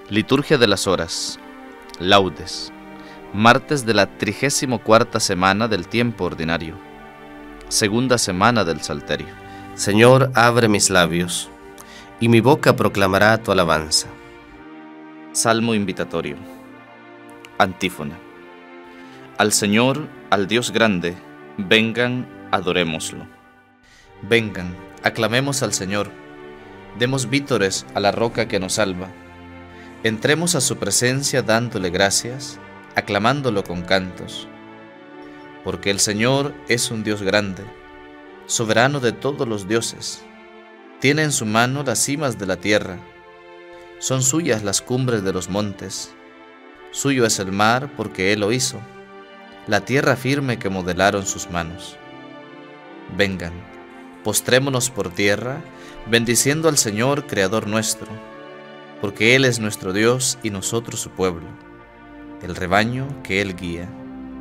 Liturgia de las Horas. Laudes. Martes de la 34ª semana del tiempo ordinario. Segunda semana del Salterio. Señor, abre mis labios, y mi boca proclamará tu alabanza. Salmo invitatorio. Antífona. Al Señor, al Dios grande, vengan, adorémoslo. Vengan, aclamemos al Señor, demos vítores a la roca que nos salva. Entremos a su presencia dándole gracias, aclamándolo con cantos. Porque el Señor es un Dios grande, soberano de todos los dioses. Tiene en su mano las cimas de la tierra, son suyas las cumbres de los montes. Suyo es el mar porque Él lo hizo, la tierra firme que modelaron sus manos. Vengan, postrémonos por tierra, bendiciendo al Señor, Creador nuestro, porque Él es nuestro Dios y nosotros su pueblo, el rebaño que Él guía.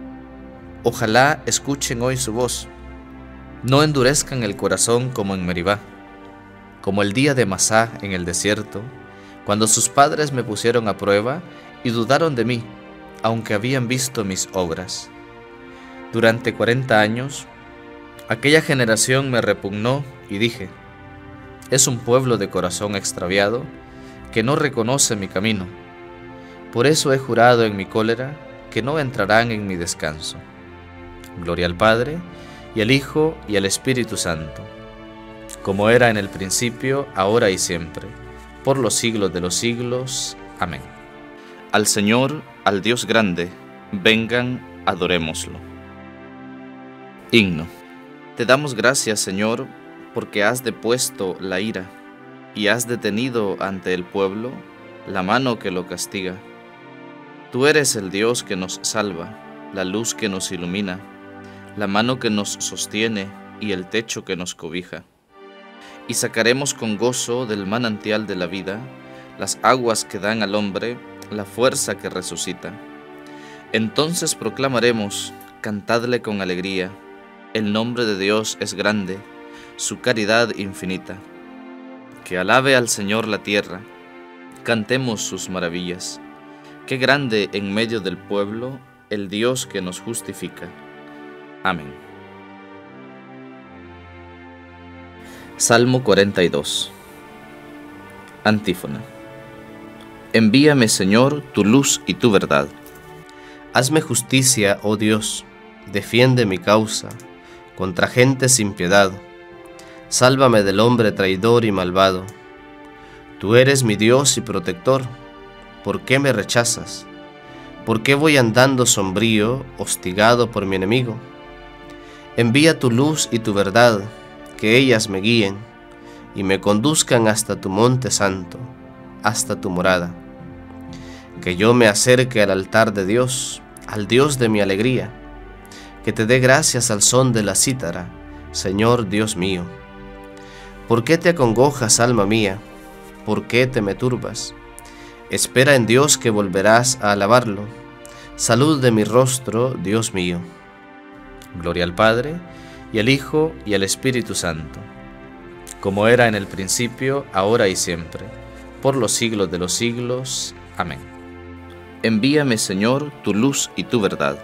Ojalá escuchen hoy su voz, no endurezcan el corazón como en Meribá, como el día de Masá en el desierto, cuando sus padres me pusieron a prueba y dudaron de mí, aunque habían visto mis obras. Durante 40 años, aquella generación me repugnó y dije, es un pueblo de corazón extraviado que no reconoce mi camino. Por eso he jurado en mi cólera que no entrarán en mi descanso. Gloria al Padre, y al Hijo, y al Espíritu Santo, como era en el principio, ahora y siempre, por los siglos de los siglos. Amén. Al Señor, al Dios grande, vengan, adorémoslo. Himno. Te damos gracias, Señor, porque has depuesto la ira, y has detenido ante el pueblo la mano que lo castiga. Tú eres el Dios que nos salva, la luz que nos ilumina, la mano que nos sostiene y el techo que nos cobija. Y sacaremos con gozo del manantial de la vida las aguas que dan al hombre la fuerza que resucita. Entonces proclamaremos, cantadle con alegría, el nombre de Dios es grande, su caridad infinita. Que alabe al Señor la tierra, cantemos sus maravillas. Qué grande en medio del pueblo el Dios que nos justifica. Amén. Salmo 42. Antífona. Envíame, Señor, tu luz y tu verdad. Hazme justicia, oh Dios, defiende mi causa contra gente sin piedad. Sálvame del hombre traidor y malvado. Tú eres mi Dios y protector. ¿Por qué me rechazas? ¿Por qué voy andando sombrío, hostigado por mi enemigo? Envía tu luz y tu verdad, que ellas me guíen y me conduzcan hasta tu monte santo, hasta tu morada. Que yo me acerque al altar de Dios, al Dios de mi alegría, que te dé gracias al son de la cítara, Señor Dios mío. ¿Por qué te acongojas, alma mía? ¿Por qué te me turbas? Espera en Dios que volverás a alabarlo. Salud de mi rostro, Dios mío. Gloria al Padre, y al Hijo, y al Espíritu Santo, como era en el principio, ahora y siempre, por los siglos de los siglos. Amén. Envíame, Señor, tu luz y tu verdad.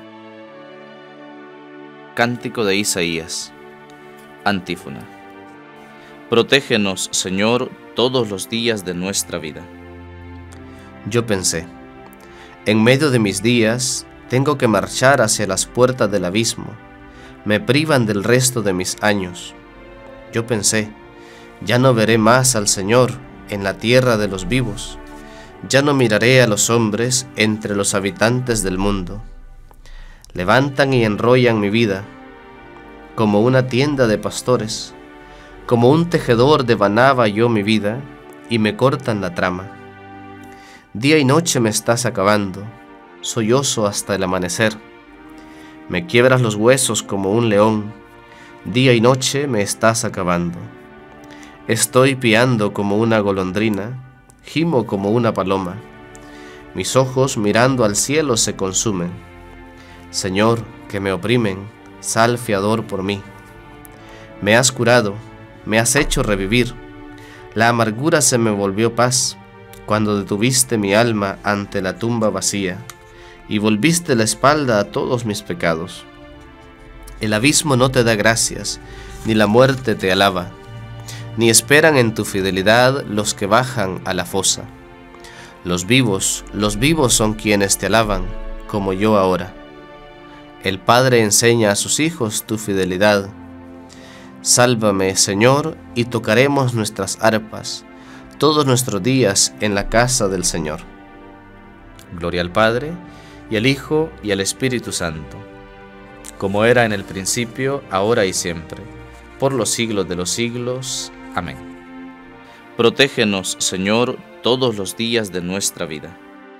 Cántico de Isaías. Antífona. Protégenos, Señor, todos los días de nuestra vida. Yo pensé, en medio de mis días tengo que marchar hacia las puertas del abismo, me privan del resto de mis años. Yo pensé, ya no veré más al Señor en la tierra de los vivos, ya no miraré a los hombres entre los habitantes del mundo. Levantan y enrollan mi vida, como una tienda de pastores, como un tejedor devanaba yo mi vida, y me cortan la trama. Día y noche me estás acabando, sollozo hasta el amanecer. Me quiebras los huesos como un león, día y noche me estás acabando. Estoy piando como una golondrina, gimo como una paloma. Mis ojos mirando al cielo se consumen. Señor, que me oprimen, sal fiador por mí. Me has curado, me has hecho revivir. La amargura se me volvió paz, cuando detuviste mi alma ante la tumba vacía y volviste la espalda a todos mis pecados. El abismo no te da gracias, ni la muerte te alaba, ni esperan en tu fidelidad los que bajan a la fosa. Los vivos son quienes te alaban, como yo ahora. El Padre enseña a sus hijos tu fidelidad. Sálvame, Señor, y tocaremos nuestras arpas todos nuestros días en la casa del Señor. Gloria al Padre, y al Hijo, y al Espíritu Santo, como era en el principio, ahora y siempre, por los siglos de los siglos. Amén. Protégenos, Señor, todos los días de nuestra vida.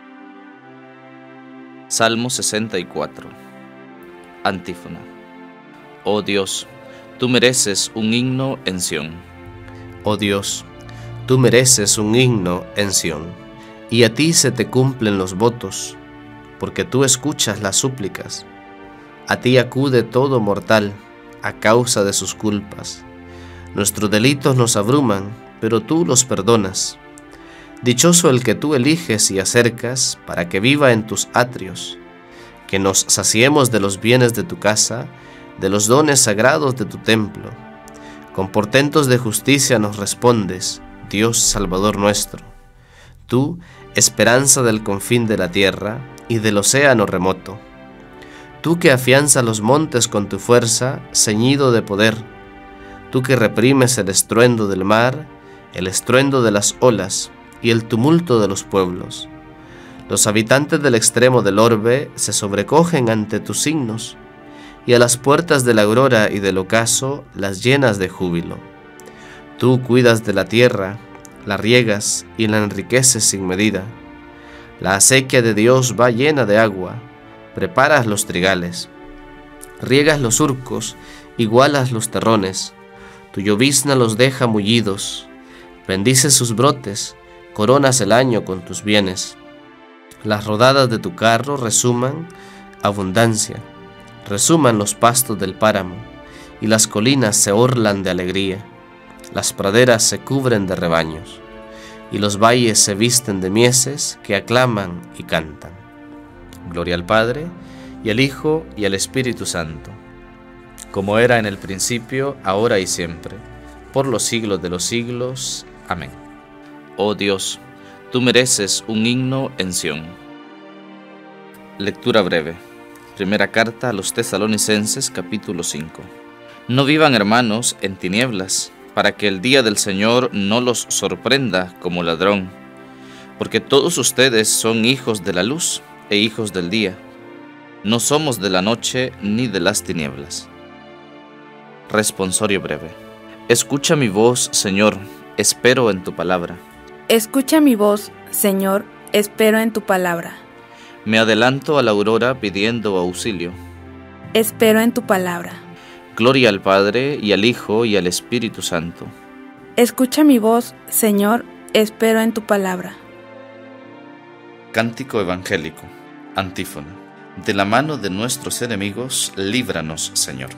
Salmo 64. Antífona. Oh Dios, tú mereces un himno en Sión. Oh Dios, tú mereces un himno en Sión, y a ti se te cumplen los votos, porque tú escuchas las súplicas. A ti acude todo mortal a causa de sus culpas. Nuestros delitos nos abruman, pero tú los perdonas. Dichoso el que tú eliges y acercas para que viva en tus atrios, que nos saciemos de los bienes de tu casa, de los dones sagrados de tu templo. Con portentos de justicia nos respondes, Dios Salvador nuestro. Tú, esperanza del confín de la tierra y del océano remoto. Tú que afianzas los montes con tu fuerza, ceñido de poder. Tú que reprimes el estruendo del mar, el estruendo de las olas y el tumulto de los pueblos. Los habitantes del extremo del orbe se sobrecogen ante tus signos, y a las puertas de la aurora y del ocaso las llenas de júbilo. Tú cuidas de la tierra, la riegas y la enriqueces sin medida. La acequia de Dios va llena de agua, preparas los trigales, riegas los surcos, igualas los terrones, tu llovizna los deja mullidos, bendices sus brotes, coronas el año con tus bienes. Las rodadas de tu carro resuman abundancia, resuman los pastos del páramo, y las colinas se orlan de alegría. Las praderas se cubren de rebaños, y los valles se visten de mieses que aclaman y cantan. Gloria al Padre, y al Hijo, y al Espíritu Santo, como era en el principio, ahora y siempre, por los siglos de los siglos. Amén. Oh Dios, tú mereces un himno en Sión. Lectura breve. Primera carta a los Tesalonicenses, capítulo 5. No vivan, hermanos, en tinieblas, para que el día del Señor no los sorprenda como ladrón, porque todos ustedes son hijos de la luz e hijos del día. No somos de la noche ni de las tinieblas. Responsorio breve. Escucha mi voz, Señor, espero en tu palabra. Escucha mi voz, Señor, espero en tu palabra. Me adelanto a la aurora pidiendo auxilio. Espero en tu palabra. Gloria al Padre, y al Hijo, y al Espíritu Santo. Escucha mi voz, Señor, espero en tu palabra. Cántico evangélico. Antífona. De la mano de nuestros enemigos, líbranos, Señor.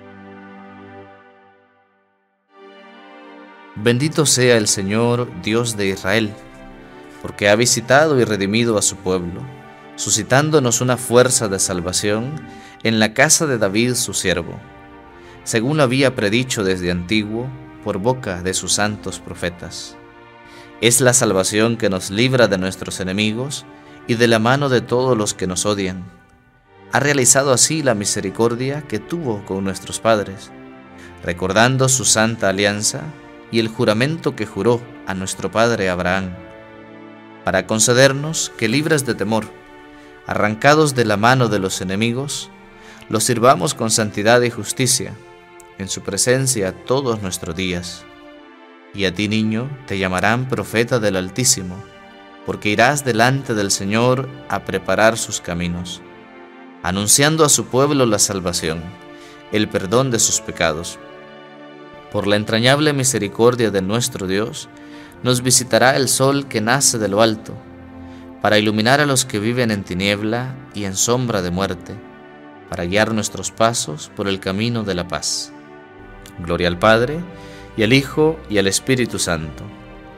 Bendito sea el Señor, Dios de Israel, porque ha visitado y redimido a su pueblo, suscitándonos una fuerza de salvación en la casa de David su siervo, según lo había predicho desde antiguo por boca de sus santos profetas. Es la salvación que nos libra de nuestros enemigos y de la mano de todos los que nos odian. Ha realizado así la misericordia que tuvo con nuestros padres, recordando su santa alianza y el juramento que juró a nuestro padre Abraham, para concedernos que, libres de temor, arrancados de la mano de los enemigos, los sirvamos con santidad y justicia, en su presencia todos nuestros días. Y a ti, niño, te llamarán profeta del Altísimo, porque irás delante del Señor a preparar sus caminos, anunciando a su pueblo la salvación, el perdón de sus pecados. Por la entrañable misericordia de nuestro Dios, nos visitará el sol que nace de lo alto, para iluminar a los que viven en tiniebla y en sombra de muerte, para guiar nuestros pasos por el camino de la paz. Gloria al Padre, y al Hijo, y al Espíritu Santo,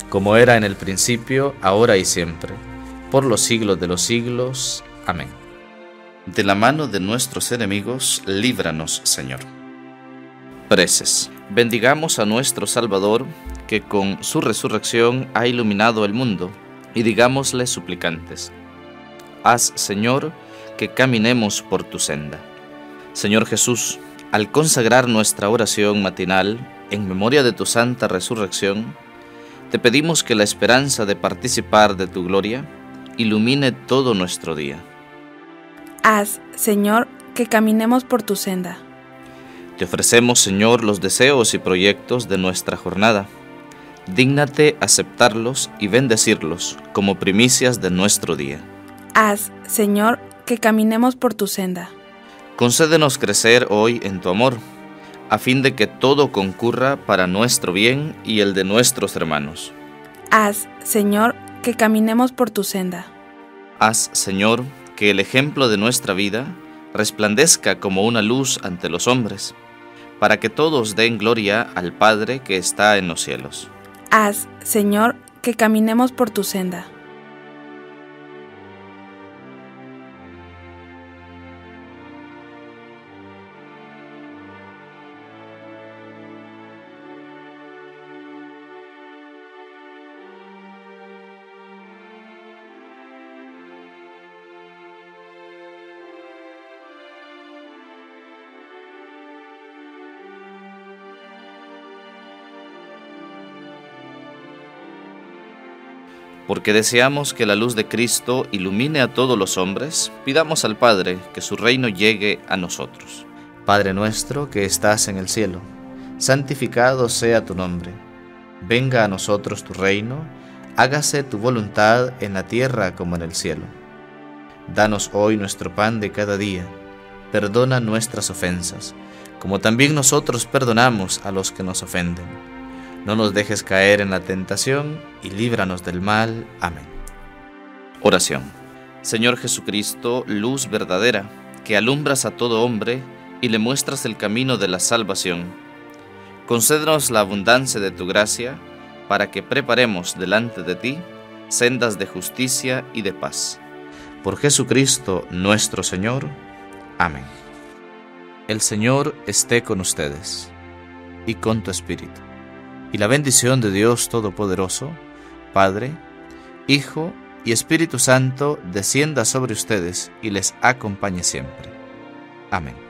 como era en el principio, ahora y siempre, por los siglos de los siglos. Amén. De la mano de nuestros enemigos, líbranos, Señor. Preces. Bendigamos a nuestro Salvador, que con su resurrección ha iluminado el mundo, y digámosle suplicantes: haz, Señor, que caminemos por tu senda. Señor Jesús, al consagrar nuestra oración matinal en memoria de tu santa resurrección, te pedimos que la esperanza de participar de tu gloria ilumine todo nuestro día. Haz, Señor, que caminemos por tu senda. Te ofrecemos, Señor, los deseos y proyectos de nuestra jornada. Dígnate aceptarlos y bendecirlos como primicias de nuestro día. Haz, Señor, que caminemos por tu senda. Concédenos crecer hoy en tu amor, a fin de que todo concurra para nuestro bien y el de nuestros hermanos. Haz, Señor, que caminemos por tu senda. Haz, Señor, que el ejemplo de nuestra vida resplandezca como una luz ante los hombres, para que todos den gloria al Padre que está en los cielos. Haz, Señor, que caminemos por tu senda. Porque deseamos que la luz de Cristo ilumine a todos los hombres, pidamos al Padre que su reino llegue a nosotros. Padre nuestro que estás en el cielo, santificado sea tu nombre. Venga a nosotros tu reino, hágase tu voluntad en la tierra como en el cielo. Danos hoy nuestro pan de cada día, perdona nuestras ofensas, como también nosotros perdonamos a los que nos ofenden. No nos dejes caer en la tentación y líbranos del mal. Amén. Oración. Señor Jesucristo, luz verdadera, que alumbras a todo hombre y le muestras el camino de la salvación, concédenos la abundancia de tu gracia, para que preparemos delante de ti sendas de justicia y de paz. Por Jesucristo nuestro Señor. Amén. El Señor esté con ustedes y con tu espíritu. Y la bendición de Dios Todopoderoso, Padre, Hijo y Espíritu Santo, descienda sobre ustedes y les acompañe siempre. Amén.